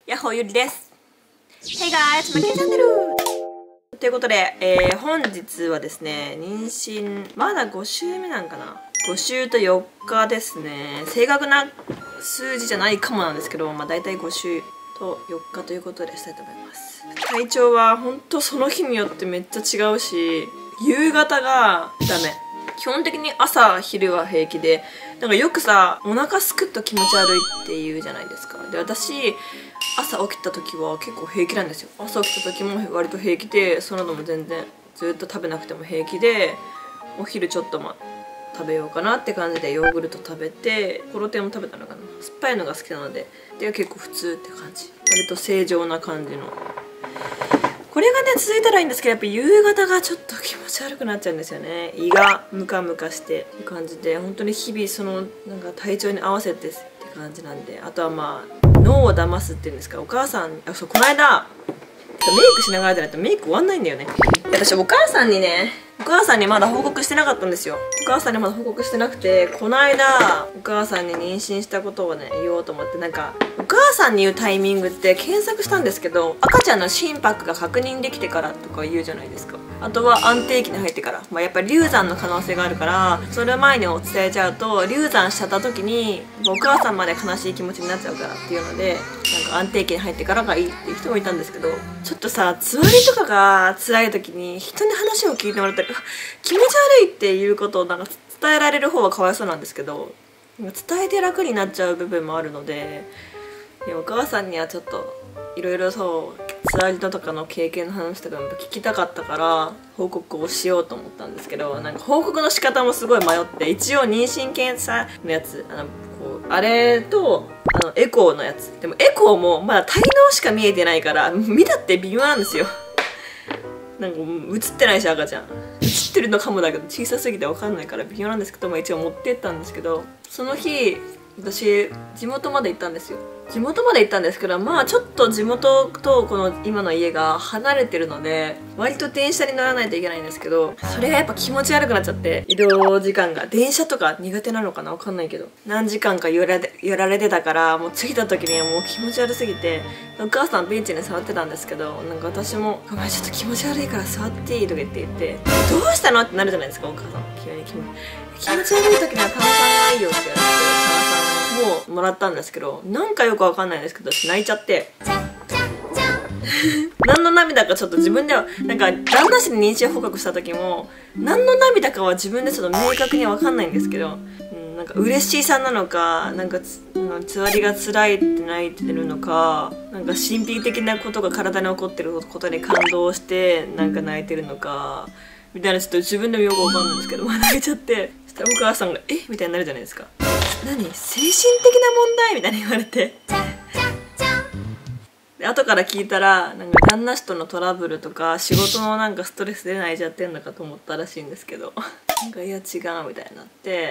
やっほーゆりです。Hey guys! まけチャンネルということで、本日はですね、妊娠、まだ5週目なんかな ?5 週と4日ですね。正確な数字じゃないかもなんですけど、だいたい5週と4日ということでしたいと思います。体調はほんとその日によってめっちゃ違うし、夕方がダメ。基本的に朝昼は平気で、なんかよくさ、お腹すくと気持ち悪いって言うじゃないですか。で、私朝起きた時は結構平気なんですよ。朝起きた時も割と平気で、その後も全然ずっと食べなくても平気で、お昼ちょっと食べようかなって感じでヨーグルト食べて、プロテインも食べたのかな。酸っぱいのが好きなので、で結構普通って感じ。割と正常な感じの。これがね続いたらいいんですけど、やっぱ夕方がちょっと気持ち悪くなっちゃうんですよね。胃がムカムカしてっていう感じで、本当に日々そのなんか体調に合わせてって感じなんで、あとは脳を騙すっていうんですか。お母さん、この間メイクしながらじゃないとメイク終わんないんだよね。私お母さんにまだ報告してなかったんですよ。お母さんにまだ報告してなくて、この間お母さんに妊娠したことをね言おうと思って、なんかお母さんに言うタイミングって検索したんですけど、赤ちゃんの心拍が確認できてからとか言うじゃないですか。あとは安定期に入ってから、やっぱり流産の可能性があるから、それ前に伝えちゃうと流産しちゃった時にお母さんまで悲しい気持ちになっちゃうからっていうので、なんか安定期に入ってからがいいっていう人もいたんですけど、ちょっとさ、つわりとかが辛い時に人に話を聞いてもらったり、気持ち悪いっていうことをなんか伝えられる方はかわいそうなんですけど、伝えて楽になっちゃう部分もあるので、お母さんにはちょっといろいろつわりとかの経験の話とかも聞きたかったから報告をしようと思ったんですけど、なんか報告の仕方もすごい迷って、一応妊娠検査のやつ、あれとエコーのやつ、でもエコーもまだ体能しか見えてないから見たって微妙なんですよ。なんか映ってないし、赤ちゃん映ってるのかもだけど小さすぎて分かんないから微妙なんですけど、一応持ってったんですけど、その日私地元まで行ったんですよ。地元まで行ったんですけど、ちょっと地元とこの今の家が離れてるので割と電車に乗らないといけないんですけど、それがやっぱ気持ち悪くなっちゃって、移動時間が電車とか苦手なのかな、わかんないけど何時間か寄られてたから、もう着いた時にはもう気持ち悪すぎて、お母さんベンチに座ってたんですけど、なんか私も「ごめんちょっと気持ち悪いから座っていい?」とか言って「どうしたの?」ってなるじゃないですか。お母さん急に気持ち悪い時には炭酸がいいよって言われて、炭酸ももらったんですけど、なんかよくわかんないんですけど泣いちゃって何の涙かちょっと自分では、なんか旦那氏に妊娠報告した時も何の涙かは自分でちょっと明確にわかんないんですけど、なんか嬉しさなのか、なんかつわりが辛いって泣いてるのか、なんか神秘的なことが体に起こってることに感動してなんか泣いてるのかみたいな、ちょっと自分でもよくわかんないんですけど、泣いちゃって、そしたらお母さんが「えみたいになるじゃないですか。何精神的な問題みたいに言われて、で後から聞いたら、なんか旦那氏とのトラブルとか仕事のなんかストレスで泣いちゃってんのかと思ったらしいんですけど、なんかいや違うみたいになって、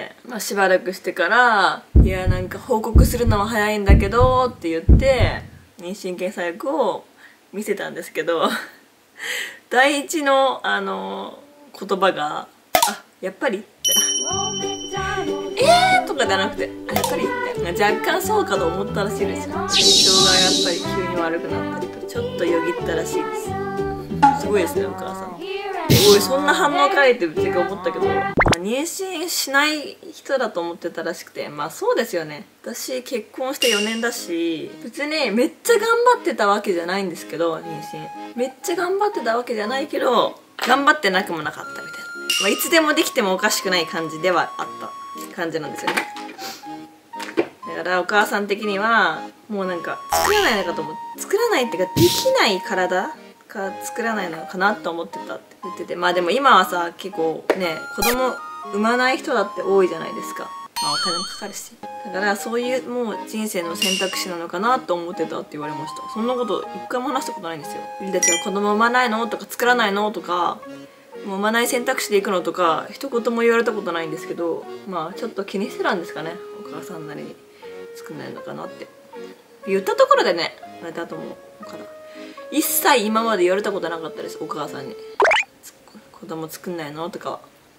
しばらくしてから「いやなんか報告するのは早いんだけど」って言って妊娠検査薬を見せたんですけど第一の言葉が「あやっぱり?」ってとかじゃなくて「やっぱり?」って若干そうかと思ったらしいですよ。体調がやっぱり急に悪くなったりとちょっとよぎったらしいです。すごいですねお母さん。おいそんな反応かいってうちが思ったけど、妊娠しない人だと思ってたらしくて、そうですよね。私結婚して4年だし、別にめっちゃ頑張ってたわけじゃないんですけど、妊娠めっちゃ頑張ってたわけじゃないけど頑張ってなくもなかったみたいな、いつでもできてもおかしくない感じではあった感じなんですよね。だからお母さん的にはもうなんか作らないのかと思って、作らないっていうかできない体か作らないのかなと思ってたって言ってて、でも今はさ結構ね子供産まない人だって多いじゃないですか。お金もかかるし、だからそういうもう人生の選択肢なのかなと思ってたって言われました。そんなこと一回も話したことないんですよ。ゆりたちは子供産まないのとか作らないのとか、もう産まない選択肢で行くのとか一言も言われたことないんですけど、ちょっと気にしてたんですかね、お母さんなりに。作んないのかなって言ったところでね、あれだと思うから、一切今まで言われたことなかったですお母さんに。子供作んないのとかは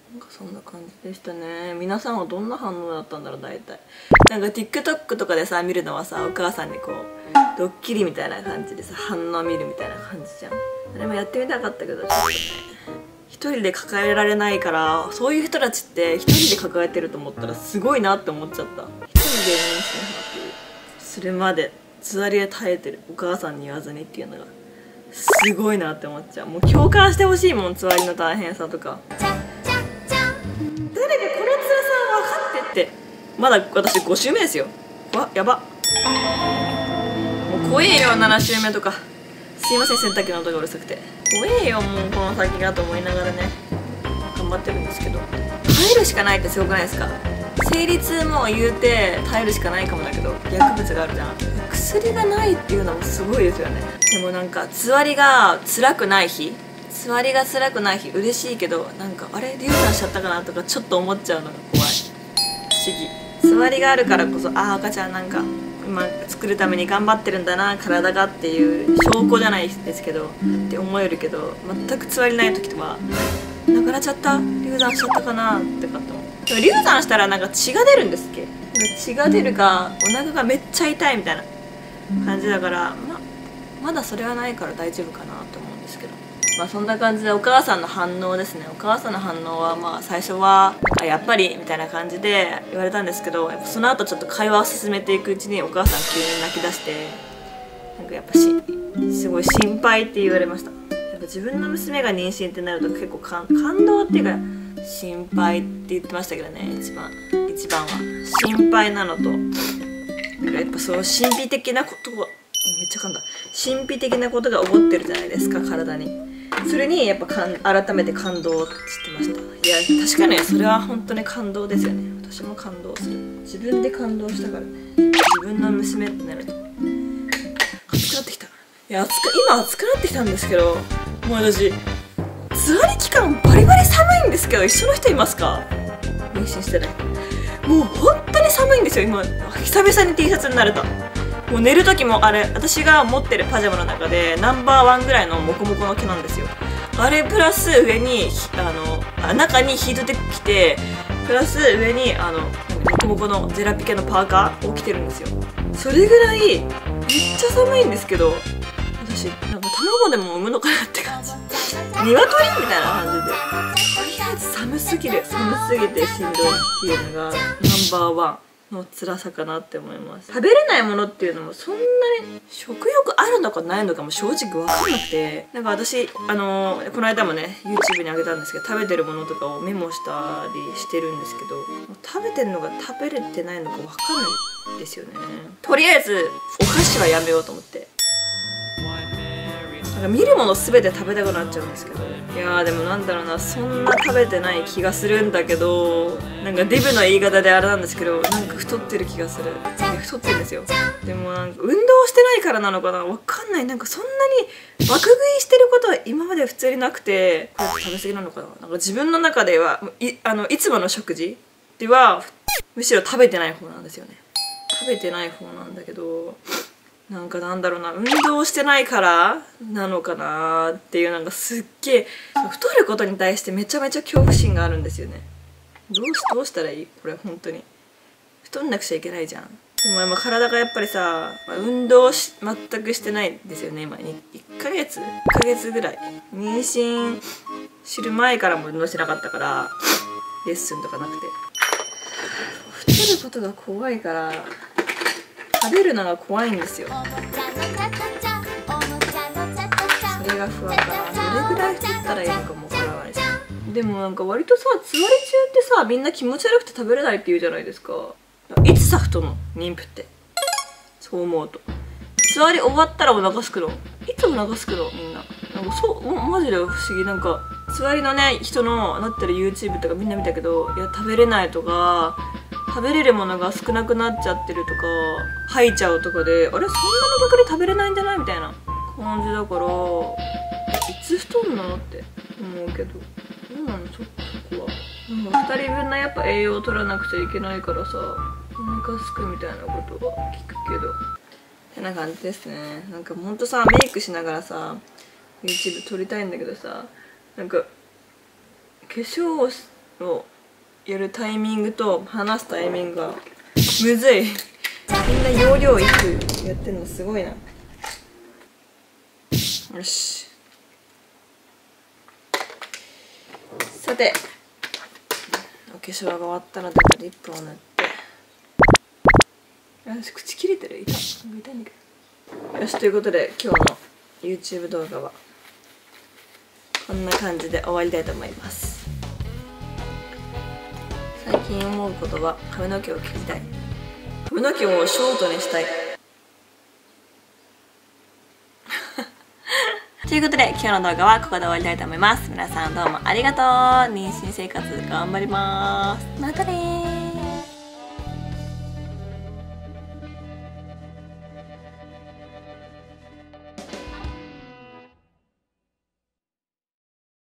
なんかそんな感じでしたね。皆さんはどんな反応だったんだろう。大体なんか TikTok とかでさ見るのはさ、お母さんにこうドッキリみたいな感じでさ反応見るみたいな感じじゃん。あれもやってみたかったけどちょっとね、一人で抱えられないから。そういう人たちって一人で抱えてると思ったらすごいなって思っちゃった。一人で妊娠するまでつわりで耐えてるお母さんに言わずにっていうのがすごいなって思っちゃう。もう共感してほしいもん、つわりの大変さとか。誰かこの辛さ分かってって。まだ私5週目ですよ。わ、やば。もう怖えよ、7週目とか。すいません、洗濯機の音がうるさくて。怖えよ、もうこの先がと思いながらね頑張ってるんですけど、耐えるしかないってすごくないですか。生理痛も言うて耐えるしかないかもだけど、薬物があるじゃん。薬がないっていうのもすごいですよね。でもなんかつわりが辛くない日嬉しいけど、なんかあれ流産しちゃったかなとかちょっと思っちゃうのが怖い。不思議。つわりがあるからこそ、ああ赤ちゃんなんか今作るために頑張ってるんだな体がっていう証拠じゃないですけどって思えるけど、全くつわりない時とはなくなっちゃった、流産しちゃったかなってかと思う。流産したらなんか血が出るんですっけ。血が出るかお腹がめっちゃ痛いみたいな感じだから、まだそれはないから大丈夫かなと思うんですけど、そんな感じでお母さんの反応ですね。お母さんの反応は最初はやっぱりみたいな感じで言われたんですけど、やっぱその後ちょっと会話を進めていくうちにお母さん急に泣き出して、なんかやっぱすごい心配って言われました。やっぱ自分の娘が妊娠ってなると結構感動っていうか心配って言ってましたけどね。一番は心配なのと、なんかやっぱそう神秘的なことがめっちゃ噛んだ。神秘的なことが起こってるじゃないですか、体に。それにやっぱ改めて感動してました。いや確かにそれは本当に感動ですよね。私も感動する。自分で感動したからね。自分の娘ってなると熱くなってきた。いや今熱くなってきたんですけど、もう私つわり期間バリバリ寒いんですけど、一緒の人いますか？妊娠してない。もう本当に寒いんですよ今。久々に T シャツになると。もう寝る時もあれ、私が持ってるパジャマの中でナンバーワンぐらいのモコモコの毛なんですよ。あれプラス上に中にヒートテック着て、プラス上にモコモコのジェラピケのパーカーを着てるんですよ。それぐらいめっちゃ寒いんですけど、私なんか卵でも産むのかなって感じ。鶏みたいな感じで、とりあえず寒すぎてしんどいっていうのがナンバーワンの辛さかなって思います。食べれないものっていうのもそんなに食欲あるのかないのかも正直分かんなくて、なんか私この間もね YouTube にあげたんですけど、食べてるものとかをメモしたりしてるんですけど、食べてるのが食べれてないのか分かんないんですよね。とりあえずお菓子はやめようと思って、なんか見るもの全て食べたくなっちゃうんですけど、いやーでもなんだろうな、そんな食べてない気がするんだけど、なんかデブの言い方であれなんですけど、なんか太ってる気がする。太ってるんですよ。でもなんか運動してないからなのかな、わかんない。なんかそんなに爆食いしてることは今まで普通になくて、これ食べ過ぎなのかな。なんか自分の中ではいつもの食事ではむしろ食べてない方なんですよね。食べてない方なんだけど、なんかなんだろうな、運動してないからなのかなっていう、なんかすっげえ太ることに対してめちゃめちゃ恐怖心があるんですよね。どうしたらいいこれ。本当に太んなくちゃいけないじゃん。でも今体がやっぱりさ、運動全くしてないんですよね今。1ヶ月ぐらい、妊娠する前からも運動してなかったから、レッスンとかなくて、太ることが怖いから食べるのが怖いんですよ。それが不安かな。どれぐらい太ったらいいのかもわからないし。でもなんか割とさ、つわり中ってさ、みんな気持ち悪くて食べれないって言うじゃないですか。いつさ太るの妊婦って。そう思うとつわり終わったらお腹すくの。いつお腹すくのみんな。なんかマジで不思議。なんかつわりのね人のなってる YouTube とかみんな見たけど、いや食べれないとか食べれるものが少なくなっちゃってるとか吐いちゃうとかで、あれそんなに逆に食べれないんじゃないみたいな感じだから、いつ太るのって思うけど、どうなのちょっとそこは。なんか2人分のやっぱ栄養を取らなくちゃいけないからさ、お腹すくみたいなことは聞くけどってな感じですね。なんかほんとさ、メイクしながらさ YouTube 撮りたいんだけどさ、なんか化粧ををやるタイミングと話すタイミングがむずい。みんな要領よくやってんのすごいな。よし、さてお化粧が終わったのでリップを塗って、私口切れてる、痛いんだけど。よし、ということで今日の YouTube 動画はこんな感じで終わりたいと思います。最近思うことは髪の毛を切りたい、髪の毛をショートにしたいということで今日の動画はここで終わりたいと思います。皆さんどうもありがとう。妊娠生活頑張ります。またねー。